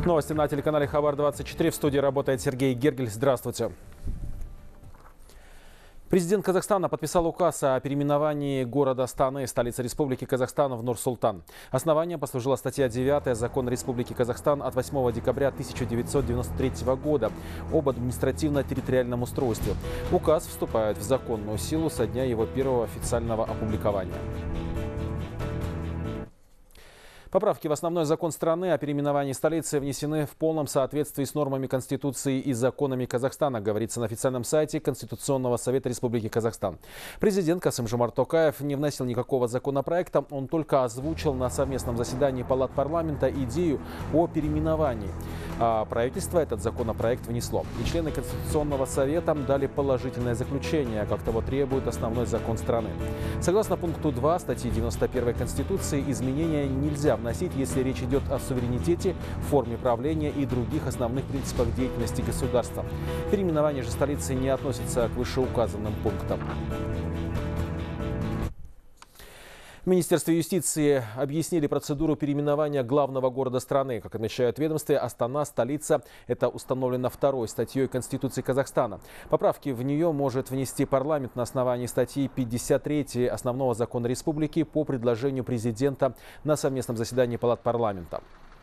Новости на телеканале Хабар-24. В студии работает Сергей Гергель. Здравствуйте. Президент Казахстана подписал указ о переименовании города Астаны, столицы Республики Казахстан, в Нур-Султан. Основанием послужила статья 9 Закона Республики Казахстан от 8 декабря 1993 года об административно-территориальном устройстве. Указ вступает в законную силу со дня его первого официального опубликования. Поправки в основной закон страны о переименовании столицы внесены в полном соответствии с нормами Конституции и законами Казахстана, говорится на официальном сайте Конституционного совета Республики Казахстан. Президент Касым-Жомарт Токаев не вносил никакого законопроекта, он только озвучил на совместном заседании палат парламента идею о переименовании. А правительство этот законопроект внесло. И члены Конституционного совета дали положительное заключение, как того требует основной закон страны. Согласно пункту 2 статьи 91 Конституции, изменения нельзя вносить, если речь идет о суверенитете, форме правления и других основных принципах деятельности государства. Переименование же столицы не относится к вышеуказанным пунктам. В Министерстве юстиции объяснили процедуру переименования главного города страны. Как отмечают в ведомстве, Астана, столица, это установлено 2 статьей Конституции Казахстана. Поправки в нее может внести парламент на основании статьи 53 Основного закона республики по предложению президента на совместном заседании палат парламента.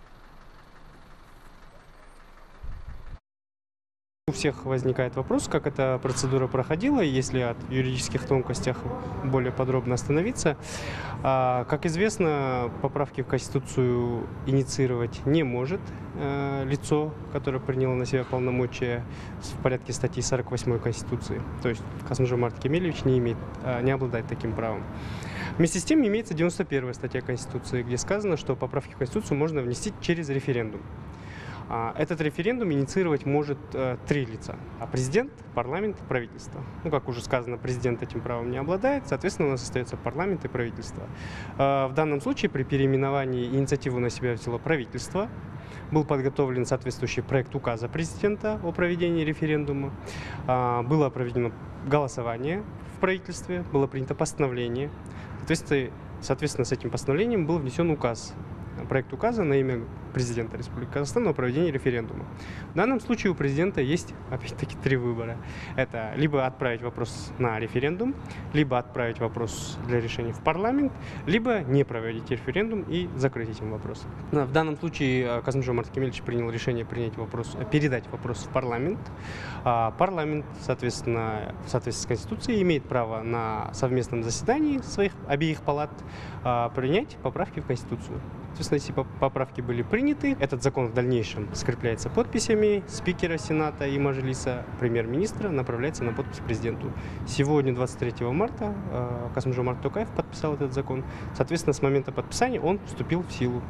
У всех возникает вопрос, как эта процедура проходила, если от юридических тонкостях более подробно остановиться. Как известно, поправки в Конституцию инициировать не может лицо, которое приняло на себя полномочия в порядке статьи 48 Конституции. То есть Касым-Жомарт Кемелевич не обладает таким правом. Вместе с тем имеется 91 статья Конституции, где сказано, что поправки в Конституцию можно внести через референдум. Этот референдум инициировать может 3 лица. Президент, парламент и правительство. Как уже сказано, президент этим правом не обладает, соответственно, у нас остается парламент и правительство. В данном случае при переименовании инициативу на себя взяло правительство. Был подготовлен соответствующий проект указа президента о проведении референдума. Было проведено голосование в правительстве, было принято постановление. Соответственно, с этим постановлением был внесен проект указа на имя президента Республики Казахстан о проведении референдума. В данном случае у президента есть, опять-таки, 3 выбора. Это либо отправить вопрос на референдум, либо отправить вопрос для решения в парламент, либо не проводить референдум и закрыть этим вопрос. В данном случае Касым-Жомарт Кемелевич принял решение передать вопрос в парламент. Парламент, соответственно, в соответствии с Конституцией, имеет право на совместном заседании обеих палат принять поправки в Конституцию. Соответственно, если поправки были приняты, этот закон в дальнейшем скрепляется подписями спикера Сената и Мажилиса, премьер-министра, направляется на подпись президенту. Сегодня, 23 марта, Касым-Жомарт Токаев подписал этот закон. Соответственно, с момента подписания он вступил в силу.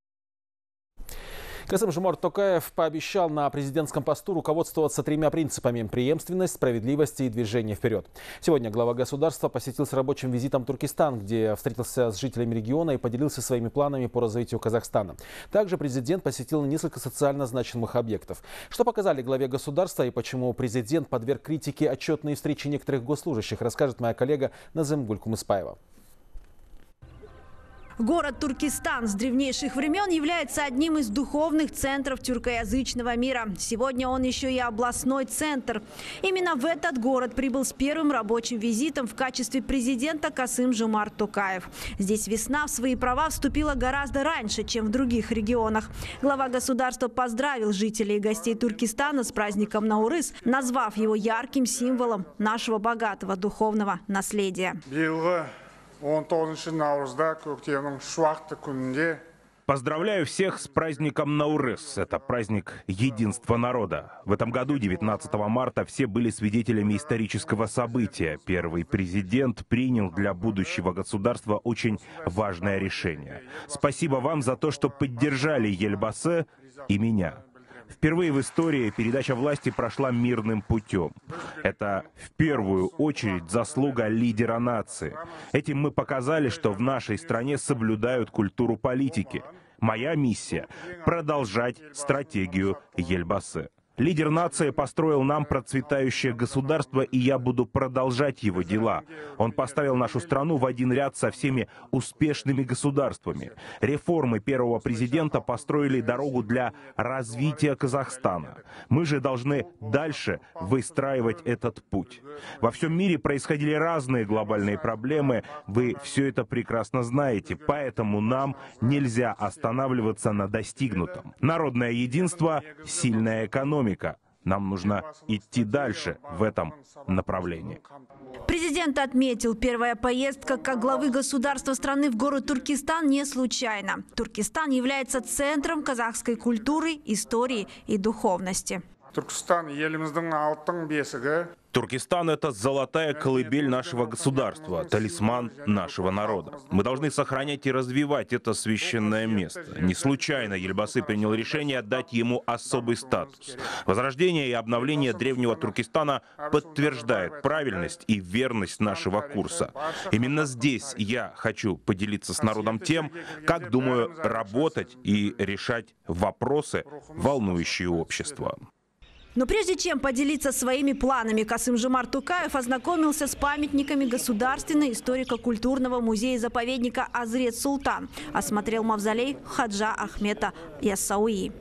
Касым-Жомарт Токаев пообещал на президентском посту руководствоваться 3 принципами: преемственность, справедливость и движение вперед. Сегодня глава государства посетил с рабочим визитом Туркестан, где встретился с жителями региона и поделился своими планами по развитию Казахстана. Также президент посетил несколько социально значимых объектов. Что показали главе государства и почему президент подверг критике отчетные встречи некоторых госслужащих, расскажет моя коллега Назымгуль Кумыспаева. Город Туркестан с древнейших времен является одним из духовных центров тюркоязычного мира. Сегодня он еще и областной центр. Именно в этот город прибыл с первым рабочим визитом в качестве президента Касым-Жомарт Токаев. Здесь весна в свои права вступила гораздо раньше, чем в других регионах. Глава государства поздравил жителей и гостей Туркестана с праздником Наурыз, назвав его ярким символом нашего богатого духовного наследия. Поздравляю всех с праздником Наурыз. Это праздник единства народа. В этом году, 19 марта, все были свидетелями исторического события. Первый президент принял для будущего государства очень важное решение. Спасибо вам за то, что поддержали Ельбасе и меня. Впервые в истории передача власти прошла мирным путем. Это в первую очередь заслуга лидера нации. Этим мы показали, что в нашей стране соблюдают культуру политики. Моя миссия — продолжать стратегию Ельбасе. Лидер нации построил нам процветающее государство, и я буду продолжать его дела. Он поставил нашу страну в один ряд со всеми успешными государствами. Реформы первого президента построили дорогу для развития Казахстана. Мы же должны дальше выстраивать этот путь. Во всем мире происходили разные глобальные проблемы. Вы все это прекрасно знаете, поэтому нам нельзя останавливаться на достигнутом. Народное единство, сильная экономика. Нам нужно идти дальше в этом направлении. Президент отметил, первая поездка как главы государства страны в город Туркестан не случайна. Туркестан является центром казахской культуры, истории и духовности. Туркестан — это золотая колыбель нашего государства, талисман нашего народа. Мы должны сохранять и развивать это священное место. Не случайно Елбасы принял решение отдать ему особый статус. Возрождение и обновление древнего Туркестана подтверждает правильность и верность нашего курса. Именно здесь я хочу поделиться с народом тем, как думаю работать и решать вопросы, волнующие общество. Но прежде чем поделиться своими планами, Касым-Жомарт Токаев ознакомился с памятниками Государственного историко-культурного музея-заповедника Азрет-Султан. Осмотрел мавзолей Хаджа Ахмета Яссауи.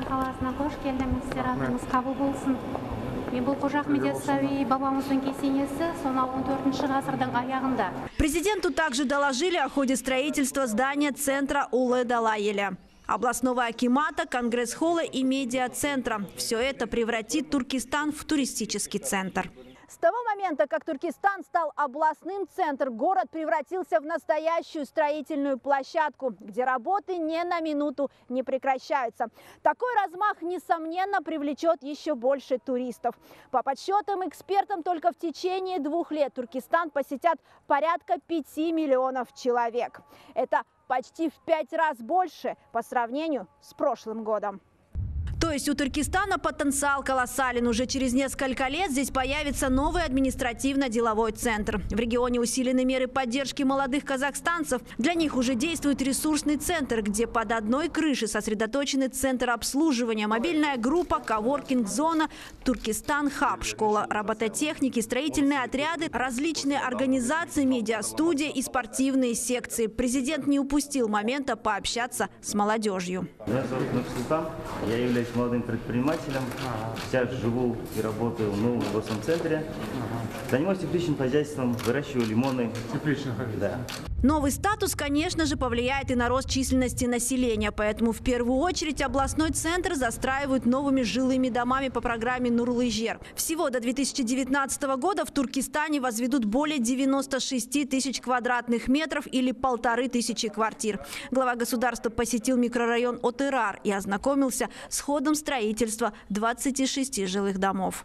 Президенту также доложили о ходе строительства здания центра Улы-Далайеля, областного акимата, конгресс-холла и медиа-центра. Все это превратит Туркестан в туристический центр. С того момента, как Туркестан стал областным центром, город превратился в настоящую строительную площадку, где работы ни на минуту не прекращаются. Такой размах, несомненно, привлечет еще больше туристов. По подсчетам экспертам, только в течение 2 лет Туркестан посетят порядка 5 миллионов человек. Это почти в 5 раз больше по сравнению с прошлым годом. То есть у Туркестана потенциал колоссален. Уже через несколько лет здесь появится новый административно-деловой центр. В регионе усилены меры поддержки молодых казахстанцев. Для них уже действует ресурсный центр, где под одной крышей сосредоточены центр обслуживания, мобильная группа, коворкинг-зона, Туркестан-хаб, школа робототехники, строительные отряды, различные организации, медиастудии и спортивные секции. Президент не упустил момента пообщаться с молодежью. Меня зовут Нурсултан, я являюсь молодым предпринимателем. Сейчас живу и работаю в новом областном центре. Занимаюсь тепличным хозяйством, выращиваю лимоны. Да. Новый статус, конечно же, повлияет и на рост численности населения. Поэтому в первую очередь областной центр застраивают новыми жилыми домами по программе Нурлы-Жер. Всего до 2019 года в Туркестане возведут более 96 тысяч квадратных метров или 1500 квартир. Глава государства посетил микрорайон Отырар и ознакомился с ходом строительства 26 жилых домов.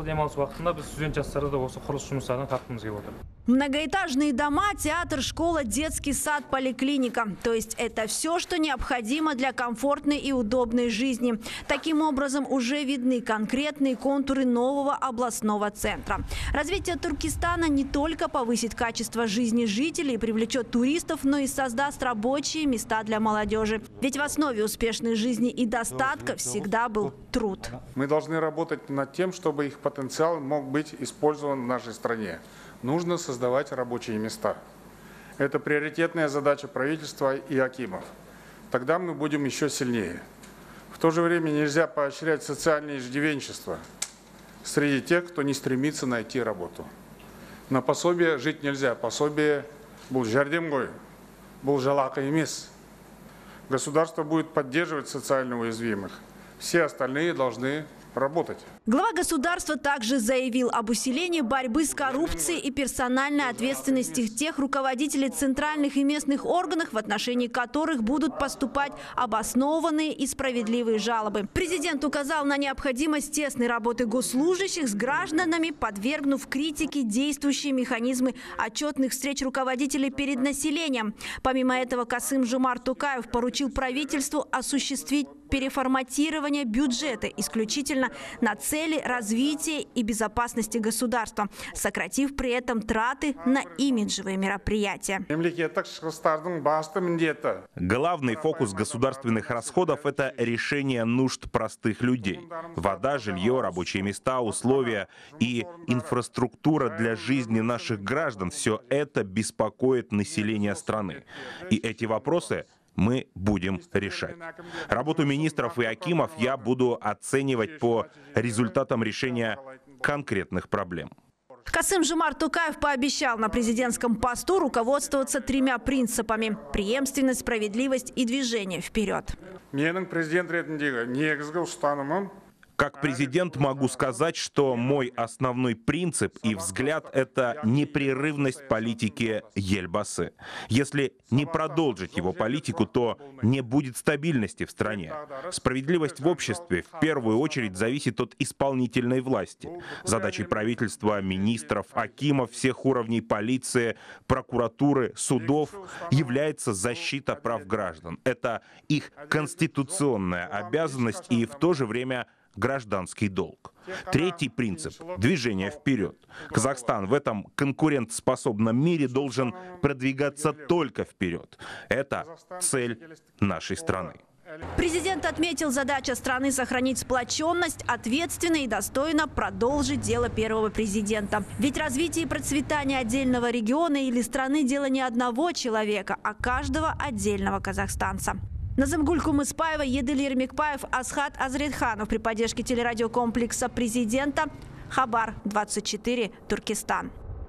Многоэтажные дома, театр, школа, детский сад, поликлиника. То есть это все, что необходимо для комфортной и удобной жизни. Таким образом, уже видны конкретные контуры нового областного центра. Развитие Туркестана не только повысит качество жизни жителей, привлечет туристов, но и создаст рабочие места для молодежи. Ведь в основе успешной жизни и достатка всегда был труд. Мы должны работать над тем, чтобы их потенциал мог быть использован в нашей стране. Нужно создавать рабочие места. Это приоритетная задача правительства и акимов. Тогда мы будем еще сильнее. В то же время нельзя поощрять социальное иждивенчество среди тех, кто не стремится найти работу. На пособие жить нельзя. Пособие был жардемгой, был жалака эмес. Государство будет поддерживать социально уязвимых. Все остальные должны работать. Глава государства также заявил об усилении борьбы с коррупцией и персональной ответственности тех руководителей центральных и местных органов, в отношении которых будут поступать обоснованные и справедливые жалобы. Президент указал на необходимость тесной работы госслужащих с гражданами, подвергнув критике действующие механизмы отчетных встреч руководителей перед населением. Помимо этого, Касым-Жомарт Токаев поручил правительству осуществить переформатирование бюджета исключительно исключительно на цели развития и безопасности государства, сократив при этом траты на имиджевые мероприятия. Главный фокус государственных расходов – это решение нужд простых людей. Вода, жилье, рабочие места, условия и инфраструктура для жизни наших граждан – все это беспокоит население страны. И эти вопросы мы будем решать. Работу министров и акимов я буду оценивать по результатам решения конкретных проблем. Касым-Жомарт Токаев пообещал на президентском посту руководствоваться 3 принципами – преемственность, справедливость и движение вперед. Как президент могу сказать, что мой основной принцип и взгляд – это непрерывность политики Ельбасы. Если не продолжить его политику, то не будет стабильности в стране. Справедливость в обществе в первую очередь зависит от исполнительной власти. Задачей правительства, министров, акимов всех уровней полиции, прокуратуры, судов является защита прав граждан. Это их конституционная обязанность и в то же время гражданский долг. Третий принцип – движение вперед. Казахстан в этом конкурентоспособном мире должен продвигаться только вперед. Это цель нашей страны. Президент отметил, задача страны сохранить сплоченность, ответственно и достойно продолжить дело первого президента. Ведь развитие и процветание отдельного региона или страны – дело не одного человека, а каждого отдельного казахстанца. Назымгуль Кумыспаева, Едиль Ермекбаев, Асхат Азретханов при поддержке телерадиокомплекса президента. Хабар 24, Туркестан.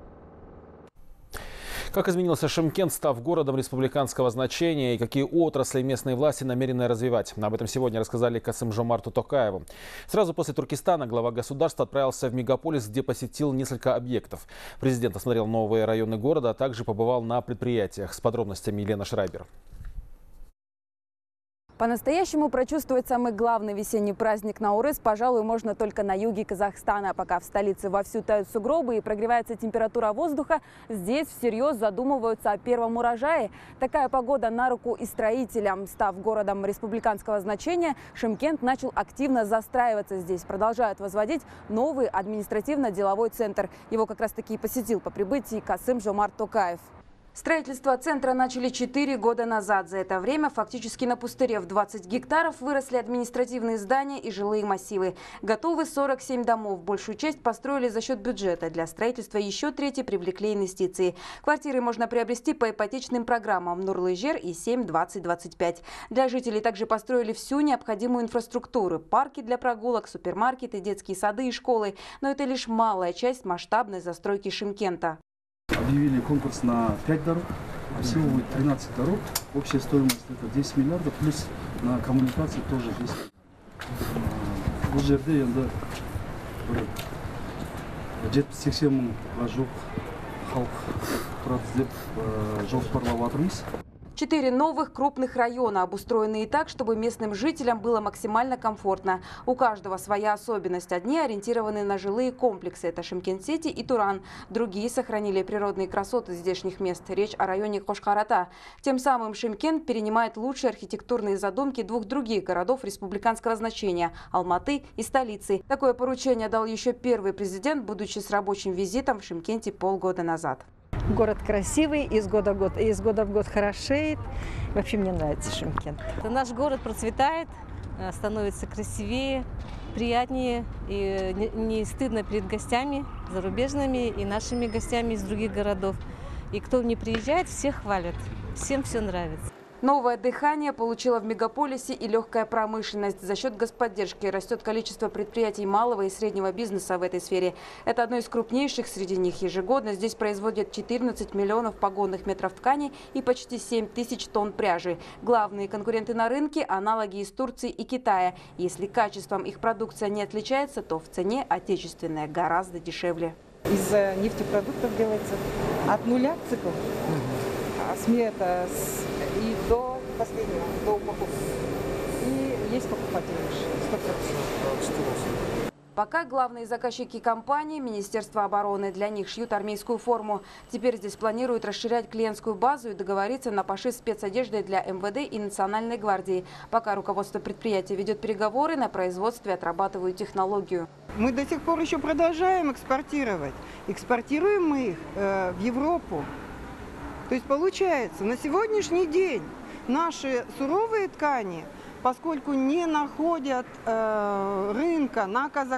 Как изменился Шымкент, став городом республиканского значения, и какие отрасли местные власти намерены развивать? Об этом сегодня рассказали Касым-Жомарту Токаеву. Сразу после Туркестана глава государства отправился в мегаполис, где посетил несколько объектов. Президент осмотрел новые районы города, а также побывал на предприятиях. С подробностями Елена Шрайбер. По-настоящему прочувствовать самый главный весенний праздник Наурыз, пожалуй, можно только на юге Казахстана. Пока в столице вовсю тают сугробы и прогревается температура воздуха, здесь всерьез задумываются о первом урожае. Такая погода на руку и строителям. Став городом республиканского значения, Шымкент начал активно застраиваться здесь. Продолжают возводить новый административно-деловой центр. Его как раз-таки и посетил по прибытии Касым-Жомарт Токаев. Строительство центра начали 4 года назад. За это время фактически на пустыре в 20 гектаров выросли административные здания и жилые массивы. Готовы 47 домов. Большую часть построили за счет бюджета. Для строительства еще 3 привлекли инвестиции. Квартиры можно приобрести по ипотечным программам Нурлы-Жер и 7-20-25. Для жителей также построили всю необходимую инфраструктуру. Парки для прогулок, супермаркеты, детские сады и школы. Но это лишь малая часть масштабной застройки Шымкента. Объявили конкурс на 5 дорог, а всего будет 13 дорог. Общая стоимость это 10 миллиардов, плюс на коммуникации тоже есть. Бұл жерде енді 70-80 мың жуық халық тұрады деп жоспарлап жатырмыз. 4 новых крупных района, обустроенные так, чтобы местным жителям было максимально комфортно. У каждого своя особенность. Одни ориентированы на жилые комплексы. Это Шымкент-Сити и Туран. Другие сохранили природные красоты здешних мест. Речь о районе Кошкарата. Тем самым Шымкент перенимает лучшие архитектурные задумки 2 других городов республиканского значения – Алматы и столицы. Такое поручение дал еще первый президент, будучи с рабочим визитом в Шымкенте полгода назад. Город красивый, из года в год хорошеет. Вообще мне нравится Шымкент. Наш город процветает, становится красивее, приятнее. И не стыдно перед гостями зарубежными и нашими гостями из других городов. И кто не приезжает, всех хвалят. Всем все нравится. Новое дыхание получила в мегаполисе и легкая промышленность. За счет господдержки растет количество предприятий малого и среднего бизнеса в этой сфере. Это одно из крупнейших среди них. Ежегодно здесь производят 14 миллионов погонных метров ткани и почти 7 тысяч тонн пряжи. Главные конкуренты на рынке – аналоги из Турции и Китая. Если качеством их продукция не отличается, то в цене отечественная гораздо дешевле. Из нефтепродуктов делается от нуля цикл. Смета и до последнего, до упаковки. И есть покупатели. Пока главные заказчики компании – Министерство обороны. Для них шьют армейскую форму. Теперь здесь планируют расширять клиентскую базу и договориться на пошив спецодежды для МВД и Национальной гвардии. Пока руководство предприятия ведет переговоры, на производстве отрабатывают технологию. Мы до сих пор еще продолжаем экспортировать. Экспортируем мы их в Европу. То есть получается, на сегодняшний день наши суровые ткани, поскольку не находят рынка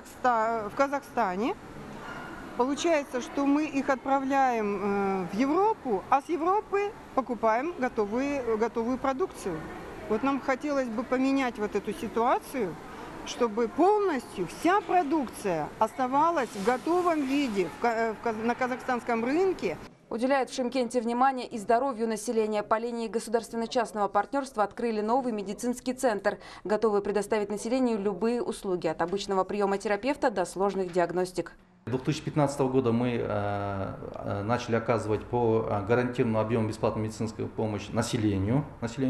в Казахстане, получается, что мы их отправляем в Европу, а с Европы покупаем готовую продукцию. Вот нам хотелось бы поменять вот эту ситуацию, чтобы полностью вся продукция оставалась в готовом виде на казахстанском рынке. Уделяют в Шымкенте внимание и здоровью населения. По линии государственно-частного партнерства открыли новый медицинский центр, готовый предоставить населению любые услуги, от обычного приема терапевта до сложных диагностик. С 2015 года мы начали оказывать по гарантированному объему бесплатной медицинской помощи населению.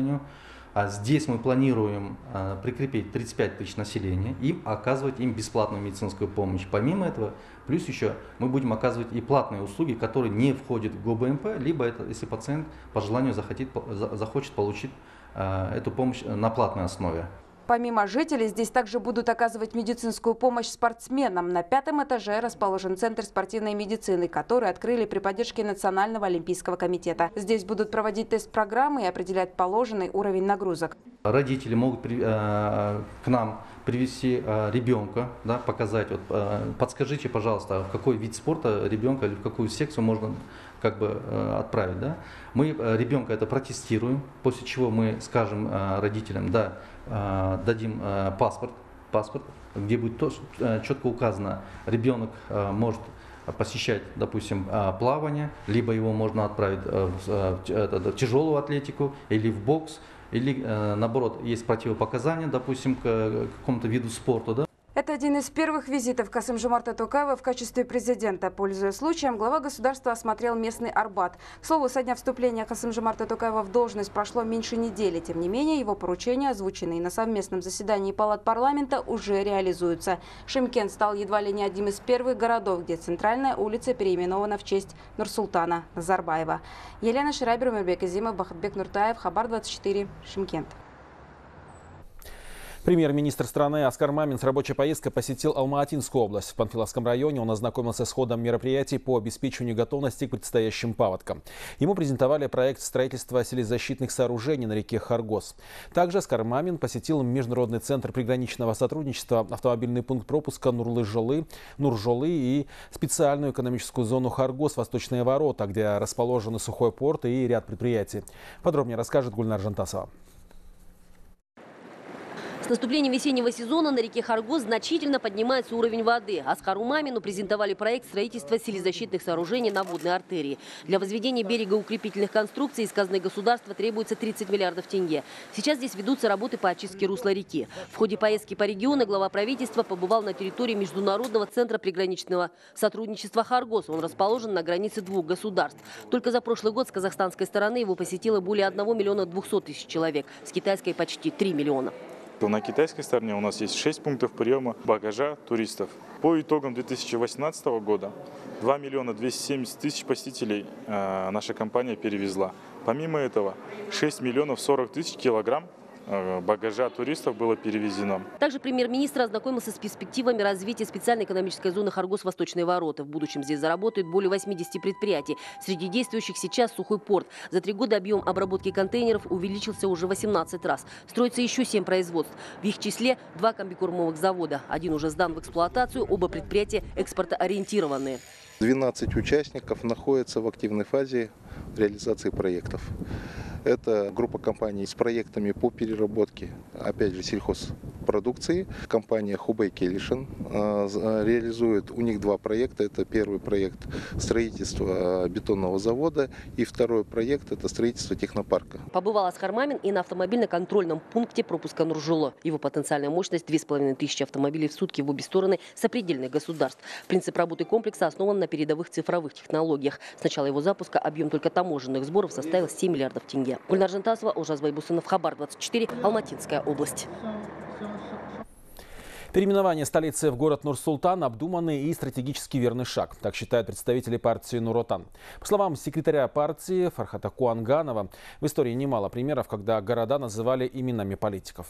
Здесь мы планируем прикрепить 35 тысяч населения и оказывать им бесплатную медицинскую помощь. Помимо этого, плюс еще мы будем оказывать и платные услуги, которые не входят в ГОБМП, либо это, если пациент по желанию захочет получить эту помощь на платной основе. Помимо жителей, здесь также будут оказывать медицинскую помощь спортсменам. На 5-м этаже расположен Центр спортивной медицины, который открыли при поддержке Национального олимпийского комитета. Здесь будут проводить тест-программы и определять положенный уровень нагрузок. Родители могут к нам привести ребенка, да, показать, подскажите, пожалуйста, в какой вид спорта ребенка или в какую секцию можно отправить. Да? Мы ребенка это протестируем, после чего мы скажем родителям, да, дадим паспорт, где будет четко указано, ребенок может посещать, допустим, плавание, либо его можно отправить в тяжелую атлетику или в бокс, или наоборот, есть противопоказания, допустим, к какому-то виду спорта. Да? Это один из первых визитов Касым-Жомарта Токаева в качестве президента. Пользуясь случаем, глава государства осмотрел местный Арбат. К слову, со дня вступления Касым-Жомарта Токаева в должность прошло меньше недели. Тем не менее, его поручения, озвученные на совместном заседании палат парламента, уже реализуются. Шымкент стал едва ли не одним из первых городов, где центральная улица переименована в честь Нурсултана Назарбаева. Елена Ширайбер, Умирбек Изимов, Бахытбек Нуртаев, Хабар 24, Шымкент. Премьер-министр страны Аскар Мамин с рабочей поездкой посетил Алма-Атинскую область. В Панфиловском районе он ознакомился с ходом мероприятий по обеспечению готовности к предстоящим паводкам. Ему презентовали проект строительства селезащитных сооружений на реке Харгос. Также Аскар Мамин посетил Международный центр приграничного сотрудничества, автомобильный пункт пропуска Нуржолы и специальную экономическую зону Харгос, Восточные ворота, где расположены сухой порт и ряд предприятий. Подробнее расскажет Гульнар Жантасова. С наступлением весеннего сезона на реке Харгос значительно поднимается уровень воды. Аскару Мамину презентовали проект строительства селезащитных сооружений на водной артерии. Для возведения берегоукрепительных конструкций из казны государства требуется 30 миллиардов тенге. Сейчас здесь ведутся работы по очистке русла реки. В ходе поездки по региону глава правительства побывал на территории Международного центра приграничного сотрудничества Харгос. Он расположен на границе двух государств. Только за прошлый год с казахстанской стороны его посетило более 1 миллиона 200 тысяч человек, с китайской почти 3 миллиона. На китайской стороне у нас есть 6 пунктов приема багажа туристов. По итогам 2018 года 2 миллиона 270 тысяч посетителей наша компания перевезла. Помимо этого 6 миллионов 40 тысяч килограмм багажа туристов было перевезено. Также премьер-министр ознакомился с перспективами развития специальной экономической зоны Харгос «Восточные ворота». В будущем здесь заработают более 80 предприятий. Среди действующих сейчас сухой порт. За 3 года объем обработки контейнеров увеличился уже 18 раз. Строится еще 7 производств. В их числе 2 комбикормовых завода. Один уже сдан в эксплуатацию, оба предприятия экспортоориентированные. 12 участников находятся в активной фазе реализации проектов. Это группа компаний с проектами по переработке, опять же, сельхозпродукции. Компания Хубей Келишин реализует, у них 2 проекта. Это первый проект строительства бетонного завода и второй проект это строительство технопарка. Побывал Аскар Мамин и на автомобильно-контрольном пункте пропуска Нуржоло. Его потенциальная мощность 2500 автомобилей в сутки в обе стороны сопредельных государств. Принцип работы комплекса основан на передовых цифровых технологиях. С начала его запуска объем только таможенных сборов составил 7 миллиардов тенге. Гульнар Жантасова, Ожаз Байбусынов, Хабар 24, Алматинская область. Переименование столицы в город Нур-Султан – обдуманный и стратегически верный шаг. Так считают представители партии Нур-Отан. По словам секретаря партии Фархата Куанганова, в истории немало примеров, когда города называли именами политиков.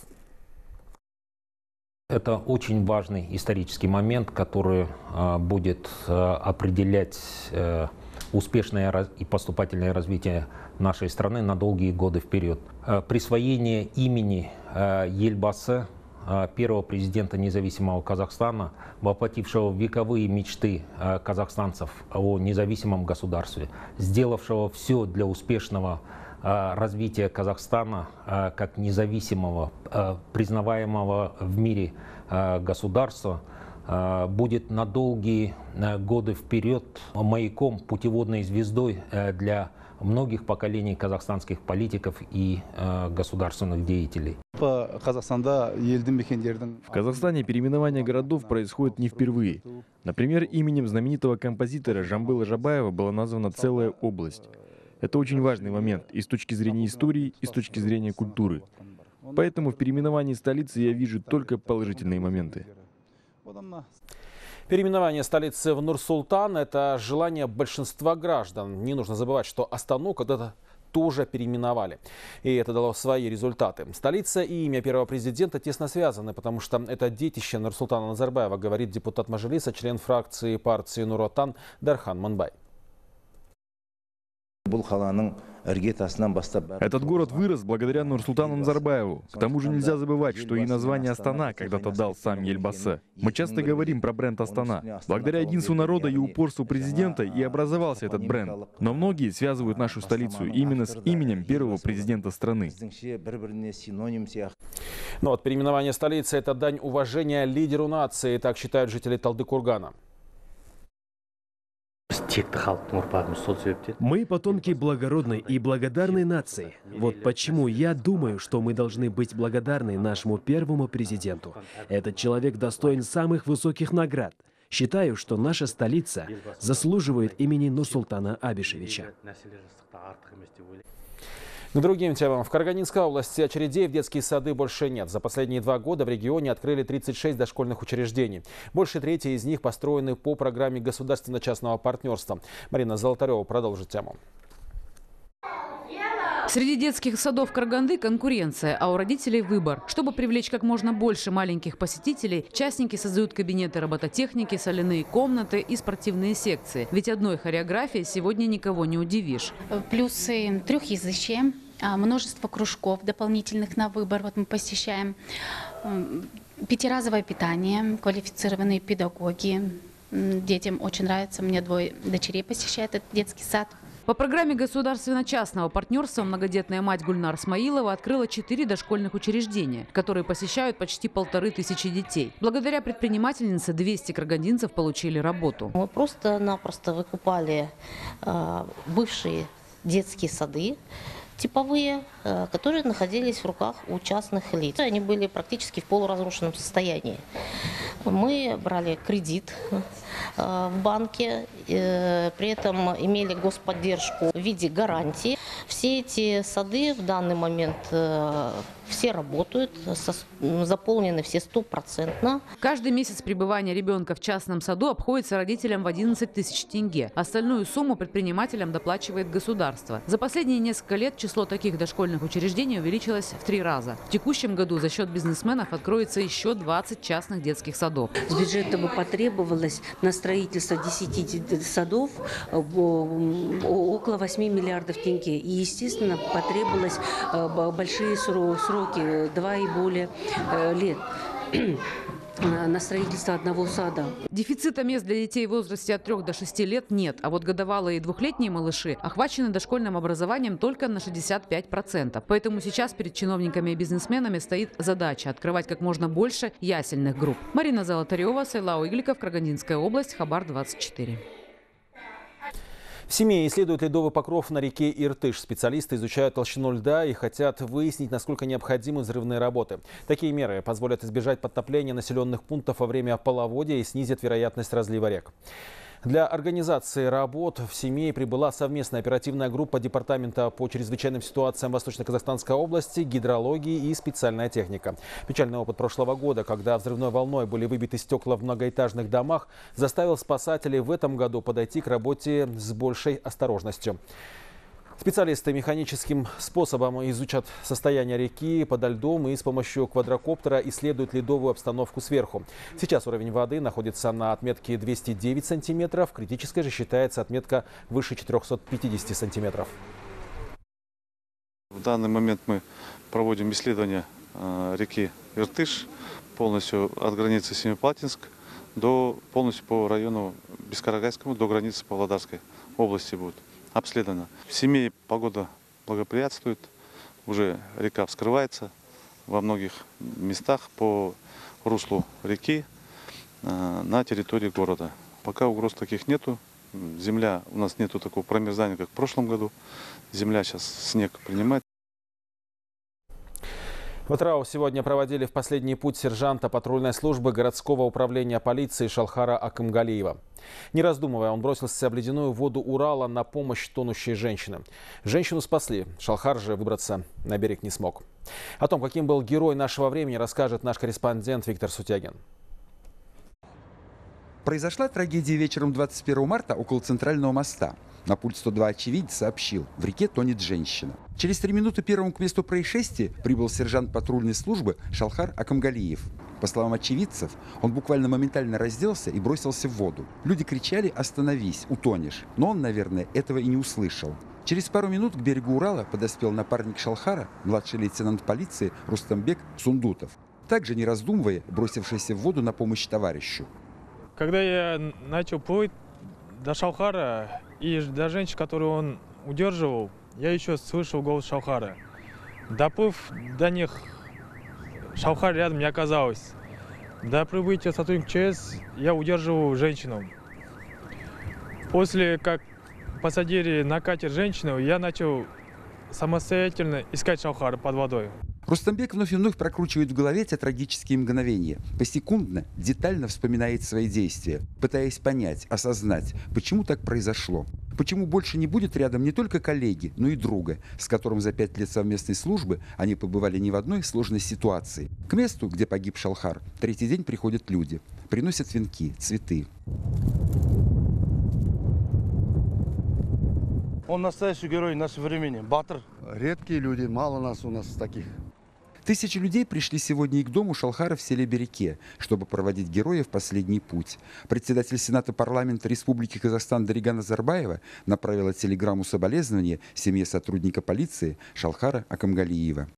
Это очень важный исторический момент, который будет определять успешное и поступательное развитие нашей страны на долгие годы вперед. Присвоение имени Ельбасы, первого президента независимого Казахстана, воплотившего вековые мечты казахстанцев о независимом государстве, сделавшего все для успешного развития Казахстана как независимого, признаваемого в мире государства, будет на долгие годы вперед маяком, путеводной звездой для многих поколений казахстанских политиков и государственных деятелей. В Казахстане переименование городов происходит не впервые. Например, именем знаменитого композитора Жамбыла Жабаева была названа целая область. Это очень важный момент и с точки зрения истории, и с точки зрения культуры. Поэтому в переименовании столицы я вижу только положительные моменты. Переименование столицы в Нур-Султан – это желание большинства граждан. Не нужно забывать, что Астану когда-то тоже переименовали. И это дало свои результаты. Столица и имя первого президента тесно связаны, потому что это детище Нурсултана Назарбаева, говорит депутат Мажилиса, член фракции партии Нур-Отан Дархан Манбай. Этот город вырос благодаря Нурсултану Назарбаеву. К тому же нельзя забывать, что и название Астана когда-то дал сам Ельбасы. Мы часто говорим про бренд Астана. Благодаря единству народа и упорству президента и образовался этот бренд. Но многие связывают нашу столицу именно с именем первого президента страны. Но вот переименование столицы – это дань уважения лидеру нации, так считают жители Талдыкургана. Мы потомки благородной и благодарной нации. Вот почему я думаю, что мы должны быть благодарны нашему первому президенту. Этот человек достоин самых высоких наград. Считаю, что наша столица заслуживает имени Нурсултана Абишевича. К другим темам. В Карагандинской области очередей в детские сады больше нет. За последние 2 года в регионе открыли 36 дошкольных учреждений. Больше трети из них построены по программе государственно-частного партнерства. Марина Золотарева продолжит тему. Среди детских садов Караганды конкуренция, а у родителей выбор. Чтобы привлечь как можно больше маленьких посетителей, частники создают кабинеты робототехники, соляные комнаты и спортивные секции. Ведь одной хореографией сегодня никого не удивишь. Плюсы трехязычия, множество кружков дополнительных на выбор. Вот мы посещаем. 5-разовое питание, квалифицированные педагоги. Детям очень нравится. У меня 2 дочерей посещают этот детский сад. По программе государственно-частного партнерства многодетная мать Гульнар Смаилова открыла 4 дошкольных учреждения, которые посещают почти 1500 детей. Благодаря предпринимательнице 200 карагандинцев получили работу. Мы просто-напросто выкупали бывшие детские сады, типовые, которые находились в руках у частных лиц. Они были практически в полуразрушенном состоянии. Мы брали кредит в банке, при этом имели господдержку в виде гарантии. Все эти сады в данный момент все работают, заполнены все 100%. Каждый месяц пребывания ребенка в частном саду обходится родителям в 11 тысяч тенге. Остальную сумму предпринимателям доплачивает государство. За последние несколько лет число таких дошкольных учреждений увеличилось в 3 раза. В текущем году за счет бизнесменов откроется еще 20 частных детских садов. С бюджета бы потребовалось на строительство 10 садов около 8 миллиардов тенге. И, естественно, потребовалось большие сроки, 2 и более лет на строительство одного сада. Дефицита мест для детей в возрасте от 3 до 6 лет нет. А вот годовалые и 2-летние малыши охвачены дошкольным образованием только на 65%. Поэтому сейчас перед чиновниками и бизнесменами стоит задача открывать как можно больше ясельных групп. Марина Золотарева, Сайлау Игликов, Карагандинская область, Хабар 24. В Семее исследуют ледовый покров на реке Иртыш. Специалисты изучают толщину льда и хотят выяснить, насколько необходимы взрывные работы. Такие меры позволят избежать подтопления населенных пунктов во время половодья и снизят вероятность разлива рек. Для организации работ в Семее прибыла совместная оперативная группа Департамента по чрезвычайным ситуациям Восточно-Казахстанской области, гидрологии и специальная техника. Печальный опыт прошлого года, когда взрывной волной были выбиты стекла в многоэтажных домах, заставил спасателей в этом году подойти к работе с большей осторожностью. Специалисты механическим способом изучат состояние реки подо льдом и с помощью квадрокоптера исследуют ледовую обстановку сверху. Сейчас уровень воды находится на отметке 209 сантиметров. Критической же считается отметка выше 450 сантиметров. В данный момент мы проводим исследование реки Иртыш полностью от границы Семипалатинск до полностью по району Бескарагайскому до границы Павлодарской области будет обследовано. В Семее погода благоприятствует, уже река вскрывается во многих местах по руслу реки на территории города. Пока угроз таких нету. Земля, у нас нету такого промерзания, как в прошлом году. Земля сейчас снег принимает. В Атырау сегодня проводили в последний путь сержанта патрульной службы городского управления полиции Шалхара Акымгалиева. Не раздумывая, он бросился в ледяную воду Урала на помощь тонущей женщине. Женщину спасли, Шалхар же выбраться на берег не смог. О том, каким был герой нашего времени, расскажет наш корреспондент Виктор Сутягин. Произошла трагедия вечером 21 марта около Центрального моста. На пульт 102 очевидец сообщил, в реке тонет женщина. Через 3 минуты первым к месту происшествия прибыл сержант патрульной службы Шалхар Акымгалиев. По словам очевидцев, он буквально моментально разделся и бросился в воду. Люди кричали «Остановись, утонешь!», но он, наверное, этого и не услышал. Через пару минут к берегу Урала подоспел напарник Шалхара, младший лейтенант полиции Рустамбек Сундутов, также не раздумывая, бросившийся в воду на помощь товарищу. Когда я начал плыть до Шалхара и до женщин, которую он удерживал, я еще слышал голос Шалхара. Доплыв до них, Шалхар рядом не оказалось. До прибытия сотрудников ЧС я удерживал женщину. После как посадили на катер женщину, я начал самостоятельно искать Шалхара под водой. Рустамбек вновь и вновь прокручивает в голове те трагические мгновения. Посекундно, детально вспоминает свои действия, пытаясь понять, осознать, почему так произошло. Почему больше не будет рядом не только коллеги, но и друга, с которым за 5 лет совместной службы они побывали не в одной сложной ситуации. К месту, где погиб Шалхар, третий день приходят люди, приносят венки, цветы. Он настоящий герой нашего времени, Батыр. Редкие люди, мало нас у нас таких. Тысячи людей пришли сегодня и к дому Шалхара в селе Береке, чтобы проводить героя в последний путь. Председатель Сената парламента Республики Казахстан Дарига Назарбаева направила телеграмму соболезнования семье сотрудника полиции Шалхара Акымгалиева.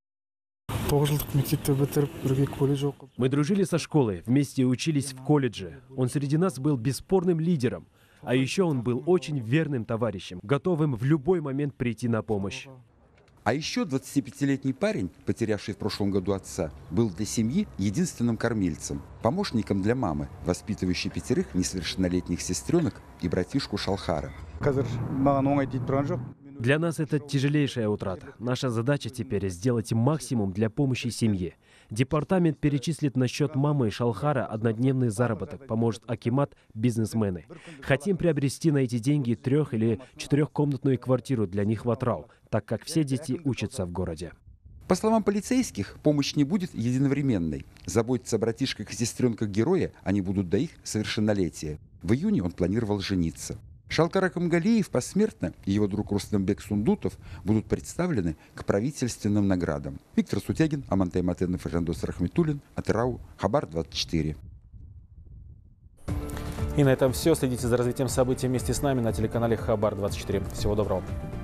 Мы дружили со школой, вместе учились в колледже. Он среди нас был бесспорным лидером. А еще он был очень верным товарищем, готовым в любой момент прийти на помощь. А еще 25-летний парень, потерявший в прошлом году отца, был для семьи единственным кормильцем, помощником для мамы, воспитывающей 5 несовершеннолетних сестренок и братишку Шалхара. Для нас это тяжелейшая утрата. Наша задача теперь сделать максимум для помощи семье. Департамент перечислит на счет мамы Шалхара однодневный заработок, поможет акимат, бизнесмены. Хотим приобрести на эти деньги 3- или 4-комнатную квартиру для них в Атырау, так как все дети учатся в городе. По словам полицейских, помощь не будет единовременной. Заботиться о братишках и сестренках героя они будут до их совершеннолетия. В июне он планировал жениться. Шалхар Акымгалиев посмертно и его друг Рустамбек Сундутов будут представлены к правительственным наградам. Виктор Сутягин, Амантай Матенов и Жандос Рахметуллин, Атырау, Хабар 24. И на этом все. Следите за развитием событий вместе с нами на телеканале Хабар 24. Всего доброго.